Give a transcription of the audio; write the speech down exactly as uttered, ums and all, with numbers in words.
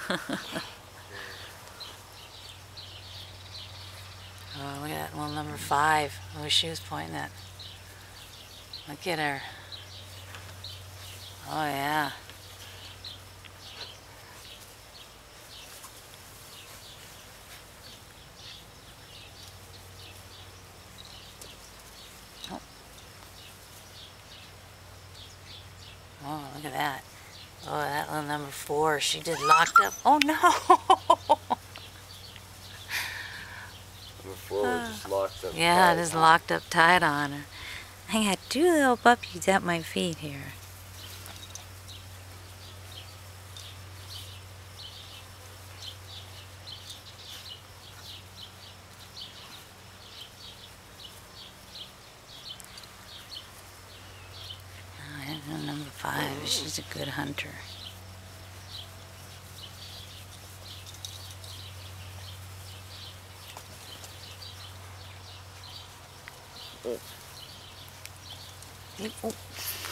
Oh, look at that little number five. I wish she was pointing at. Look at her. Oh, yeah. Oh. Oh, look at that. Oh, that little number four. She just locked up. Oh, no. Number four was just locked up. Yeah, tight. just locked up tight on her. I got two little puppies at my feet here. Oh, number five, she's a good hunter. Oh.